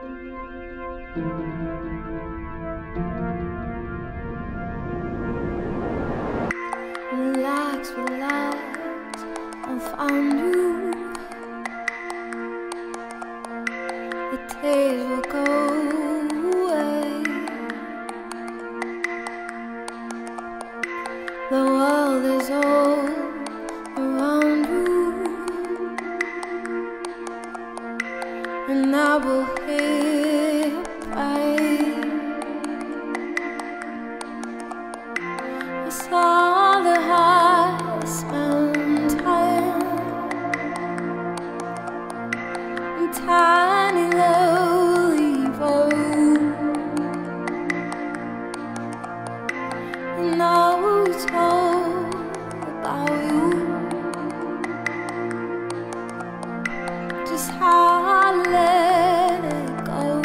Relax, relax, I found you. The days will go away. The world is all around you, and I will hear you pray. I saw the highest mountain and tiny lowly road, and I was told about you, just how I let it go.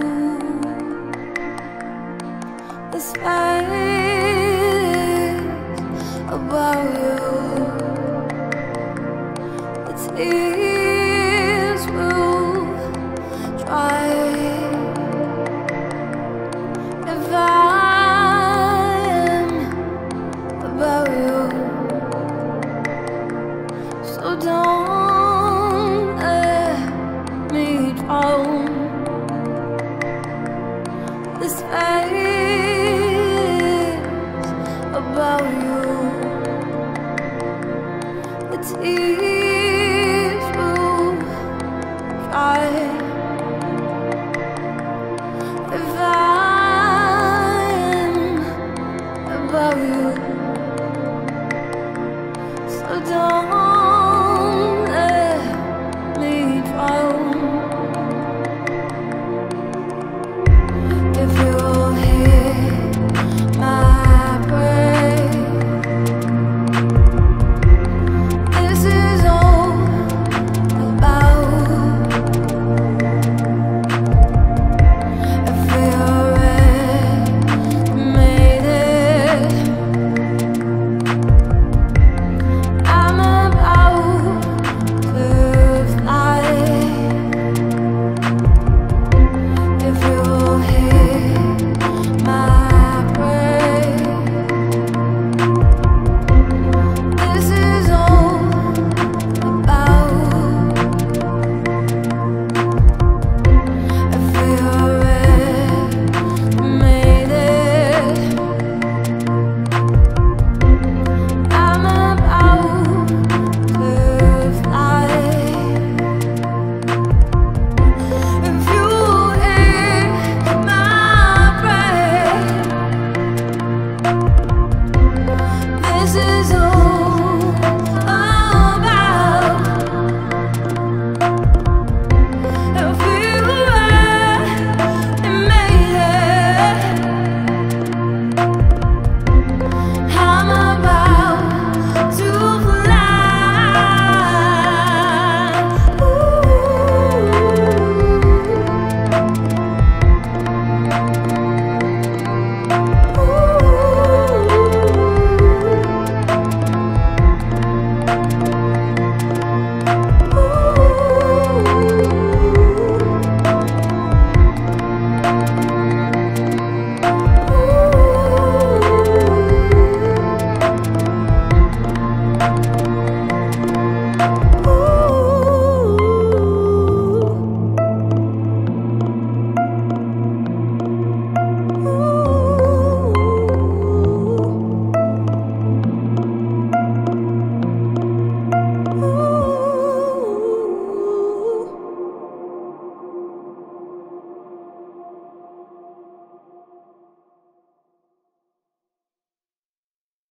The space about you, the tears will dry if I am about you. So don't let me drown. This face about you, the tears will dry.